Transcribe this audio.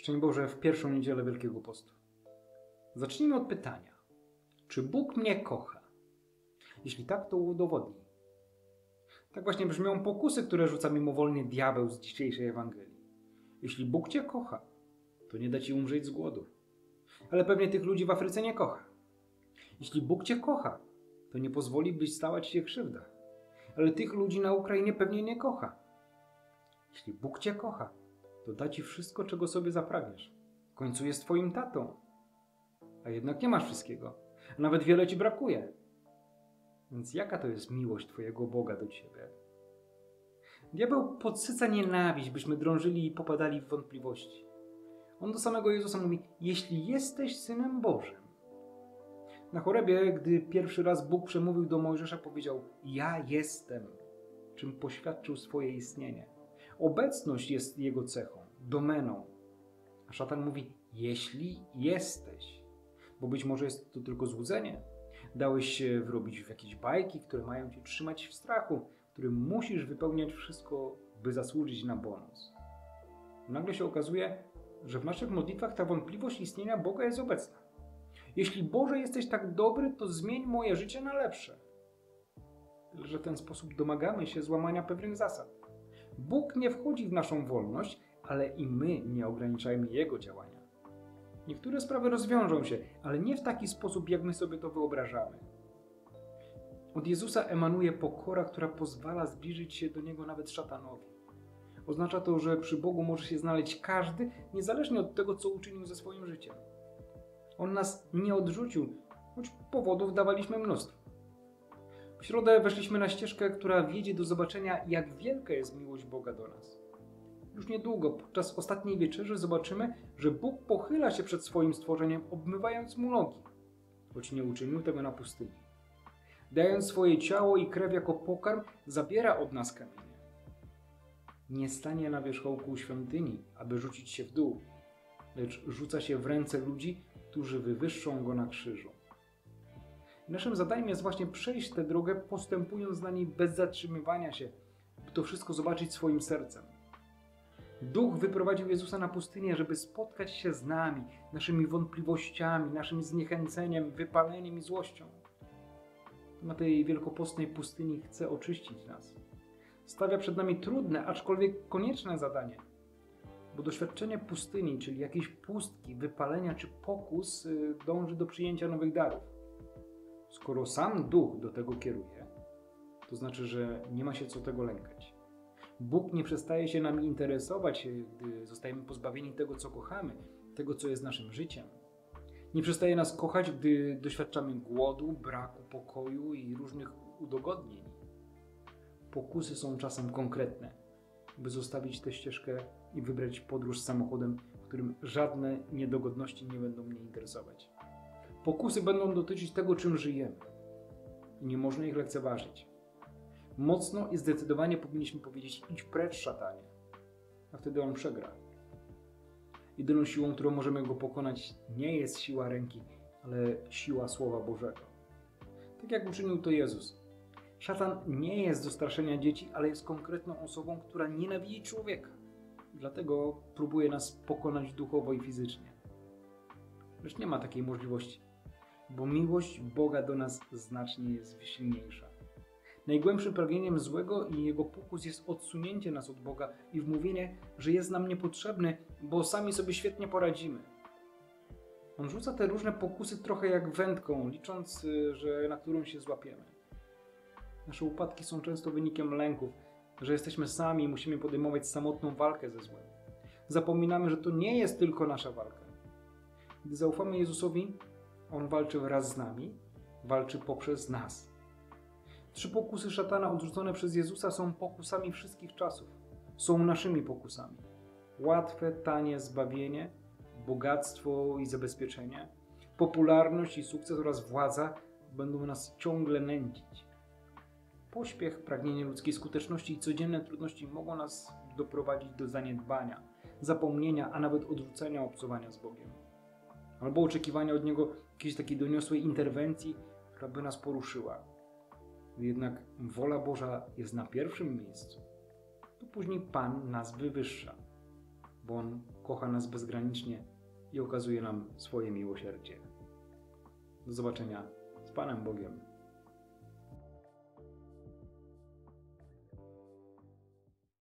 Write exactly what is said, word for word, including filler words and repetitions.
Szczęść Boże, w pierwszą niedzielę Wielkiego Postu. Zacznijmy od pytania. Czy Bóg mnie kocha? Jeśli tak, to udowodnij. Tak właśnie brzmią pokusy, które rzuca mimowolnie diabeł z dzisiejszej Ewangelii. Jeśli Bóg cię kocha, to nie da ci umrzeć z głodu. Ale pewnie tych ludzi w Afryce nie kocha. Jeśli Bóg cię kocha, to nie pozwoli, byś stała ci się krzywda. Ale tych ludzi na Ukrainie pewnie nie kocha. Jeśli Bóg cię kocha, to da ci wszystko, czego sobie zapragniesz. W końcu jest twoim tatą. A jednak nie masz wszystkiego. A nawet wiele ci brakuje. Więc jaka to jest miłość twojego Boga do ciebie? Diabeł podsyca nienawiść, byśmy drążyli i popadali w wątpliwości. On do samego Jezusa mówi: jeśli jesteś Synem Bożym. Na Chorebie, gdy pierwszy raz Bóg przemówił do Mojżesza, powiedział: ja jestem, czym poświadczył swoje istnienie. Obecność jest jego cechą, domeną. A szatan mówi: jeśli jesteś. Bo być może jest to tylko złudzenie. Dałeś się wrobić w jakieś bajki, które mają cię trzymać w strachu, w którym musisz wypełniać wszystko, by zasłużyć na bonus. Nagle się okazuje, że w naszych modlitwach ta wątpliwość istnienia Boga jest obecna. Jeśli Boże jesteś tak dobry, to zmień moje życie na lepsze. Tyle że w ten sposób domagamy się złamania pewnych zasad. Bóg nie wchodzi w naszą wolność, ale i my nie ograniczajmy Jego działania. Niektóre sprawy rozwiążą się, ale nie w taki sposób, jak my sobie to wyobrażamy. Od Jezusa emanuje pokora, która pozwala zbliżyć się do Niego nawet szatanowi. Oznacza to, że przy Bogu może się znaleźć każdy, niezależnie od tego, co uczynił ze swoim życiem. On nas nie odrzucił, choć powodów dawaliśmy mnóstwo. W środę weszliśmy na ścieżkę, która wiedzie do zobaczenia, jak wielka jest miłość Boga do nas. Już niedługo, podczas ostatniej wieczerzy, zobaczymy, że Bóg pochyla się przed swoim stworzeniem, obmywając mu nogi, choć nie uczynił tego na pustyni. Dając swoje ciało i krew jako pokarm, zabiera od nas kamienie. Nie stanie na wierzchołku świątyni, aby rzucić się w dół, lecz rzuca się w ręce ludzi, którzy wywyższą go na krzyżu. Naszym zadaniem jest właśnie przejść tę drogę, postępując na niej bez zatrzymywania się, by to wszystko zobaczyć swoim sercem. Duch wyprowadził Jezusa na pustynię, żeby spotkać się z nami, naszymi wątpliwościami, naszym zniechęceniem, wypaleniem i złością. Na tej wielkopostnej pustyni chce oczyścić nas. Stawia przed nami trudne, aczkolwiek konieczne zadanie. Bo doświadczenie pustyni, czyli jakiejś pustki, wypalenia czy pokus, dąży do przyjęcia nowych darów. Skoro sam Duch do tego kieruje, to znaczy, że nie ma się co tego lękać. Bóg nie przestaje się nami interesować, gdy zostajemy pozbawieni tego, co kochamy, tego, co jest naszym życiem. Nie przestaje nas kochać, gdy doświadczamy głodu, braku pokoju i różnych udogodnień. Pokusy są czasem konkretne, by zostawić tę ścieżkę i wybrać podróż samochodem, w którym żadne niedogodności nie będą mnie interesować. Pokusy będą dotyczyć tego, czym żyjemy. I nie można ich lekceważyć. Mocno i zdecydowanie powinniśmy powiedzieć: idź precz, szatanie, a wtedy on przegra. Jedyną siłą, którą możemy go pokonać, nie jest siła ręki, ale siła Słowa Bożego. Tak jak uczynił to Jezus. Szatan nie jest do straszenia dzieci, ale jest konkretną osobą, która nienawidzi człowieka. Dlatego próbuje nas pokonać duchowo i fizycznie. Lecz nie ma takiej możliwości, bo miłość Boga do nas znacznie jest silniejsza. Najgłębszym pragnieniem złego i jego pokus jest odsunięcie nas od Boga i wmówienie, że jest nam niepotrzebny, bo sami sobie świetnie poradzimy. On rzuca te różne pokusy trochę jak wędką, licząc, że na którą się złapiemy. Nasze upadki są często wynikiem lęków, że jesteśmy sami i musimy podejmować samotną walkę ze złem. Zapominamy, że to nie jest tylko nasza walka. Gdy zaufamy Jezusowi, On walczy wraz z nami, walczy poprzez nas. Trzy pokusy szatana odrzucone przez Jezusa są pokusami wszystkich czasów. Są naszymi pokusami. Łatwe, tanie zbawienie, bogactwo i zabezpieczenie, popularność i sukces oraz władza będą nas ciągle nęcić. Pośpiech, pragnienie ludzkiej skuteczności i codzienne trudności mogą nas doprowadzić do zaniedbania, zapomnienia, a nawet odrzucenia obcowania z Bogiem. Albo oczekiwania od Niego jakiejś takiej doniosłej interwencji, która by nas poruszyła. Gdy jednak wola Boża jest na pierwszym miejscu, to później Pan nas wywyższa, bo On kocha nas bezgranicznie i okazuje nam swoje miłosierdzie. Do zobaczenia z Panem Bogiem.